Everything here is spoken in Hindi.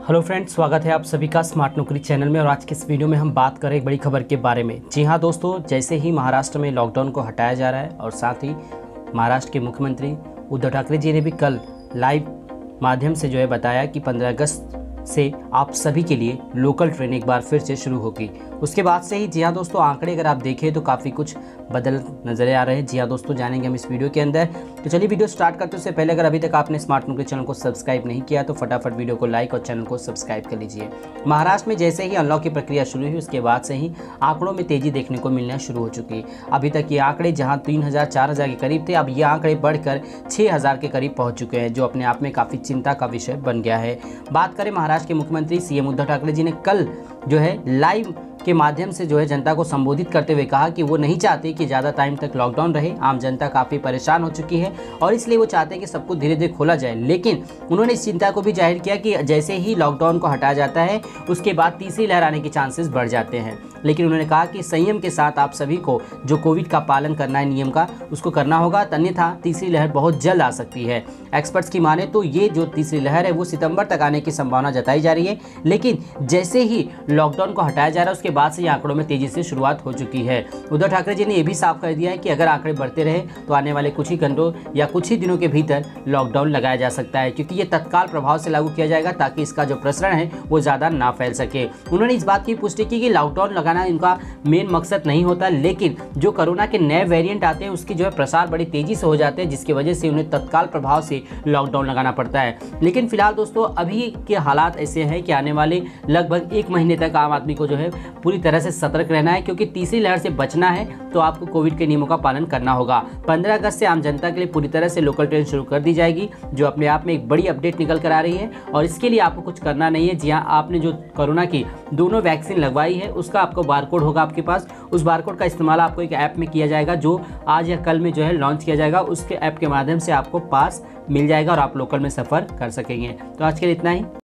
हेलो फ्रेंड्स, स्वागत है आप सभी का स्मार्ट नौकरी चैनल में। और आज के इस वीडियो में हम बात करें एक बड़ी खबर के बारे में। जी हाँ दोस्तों, जैसे ही महाराष्ट्र में लॉकडाउन को हटाया जा रहा है और साथ ही महाराष्ट्र के मुख्यमंत्री उद्धव ठाकरे जी ने भी कल लाइव माध्यम से बताया कि 15 अगस्त से आप सभी के लिए लोकल ट्रेन एक बार फिर से शुरू होगी। उसके बाद से ही जी हाँ दोस्तों, आंकड़े अगर आप देखें तो काफ़ी कुछ बदल नजर आ रहे हैं। जी हाँ दोस्तों, जानेंगे हम इस वीडियो के अंदर। तो चलिए वीडियो स्टार्ट करते उससे पहले अगर अभी तक आपने स्मार्ट नौकरी चैनल को सब्सक्राइब नहीं किया तो फटाफट वीडियो को लाइक और चैनल को सब्सक्राइब कर लीजिए। महाराष्ट्र में जैसे ही अनलॉक की प्रक्रिया शुरू हुई उसके बाद से ही आंकड़ों में तेजी देखने को मिलना शुरू हो चुकी। अभी तक ये आंकड़े जहाँ 3000-4000 के करीब थे, अब ये आंकड़े बढ़कर 6000 के करीब पहुँच चुके हैं, जो अपने आप में काफ़ी चिंता का विषय बन गया है। बात करें महाराष्ट्र के मुख्यमंत्री सीएम उद्धव ठाकरे जी ने कल लाइव के माध्यम से जनता को संबोधित करते हुए कहा कि वो नहीं चाहते कि ज़्यादा टाइम तक लॉकडाउन रहे। आम जनता काफ़ी परेशान हो चुकी है और इसलिए वो चाहते हैं कि सब कुछ धीरे धीरे खोला जाए। लेकिन उन्होंने इस चिंता को भी जाहिर किया कि जैसे ही लॉकडाउन को हटाया जाता है उसके बाद तीसरी लहर आने के चांसेस बढ़ जाते हैं। लेकिन उन्होंने कहा कि संयम के साथ आप सभी को जो कोविड का पालन करना है, नियम का, उसको करना होगा, अन्यथा तीसरी लहर बहुत जल्द आ सकती है। एक्सपर्ट्स की माने तो ये जो तीसरी लहर है वो सितंबर तक आने की संभावना जताई जा रही है। लेकिन जैसे ही लॉकडाउन को हटाया जा रहा है उसके बाद से आंकड़ों में तेजी से शुरुआत हो चुकी है। उद्धव ठाकरे जी ने यह भी साफ कर दिया है कि अगर आंकड़े बढ़ते रहे तो आने वाले कुछ ही घंटों या कुछ ही दिनों के भीतर लॉकडाउन लगाया जा सकता है, क्योंकि ये तत्काल प्रभाव से लागू किया जाएगा ताकि इसका जो प्रसरण है वो ज़्यादा ना फैल सके। उन्होंने इस बात की पुष्टि की कि लॉकडाउन लगाना इनका मेन मकसद नहीं होता, लेकिन जो कोरोना के नए वेरिएंट आते हैं उसकी प्रसार बड़ी तेजी से हो जाते हैं, जिसकी वजह से उन्हें तत्काल प्रभाव से लॉकडाउन लगाना पड़ता है। लेकिन फिलहाल दोस्तों अभी के हालात ऐसे हैं कि आने वाले लगभग 1 महीने तक आम आदमी को पूरी तरह से सतर्क रहना है, क्योंकि तीसरी लहर से बचना है तो आपको कोविड के नियमों का पालन करना होगा। 15 अगस्त से आम जनता के लिए पूरी तरह से लोकल ट्रेन शुरू कर दी जाएगी, जो अपने आप में एक बड़ी अपडेट निकल कर आ रही है। और इसके लिए आपको कुछ करना नहीं है। जी हाँ, आपने जो कोरोना की दोनों वैक्सीन लगवाई है उसका आपको बारकोड होगा आपके पास। उस बारकोड का इस्तेमाल आपको एक ऐप में किया जाएगा, जो आज या कल में लॉन्च किया जाएगा। उसके ऐप के माध्यम से आपको पास मिल जाएगा और आप लोकल में सफ़र कर सकेंगे। तो आज के लिए इतना ही।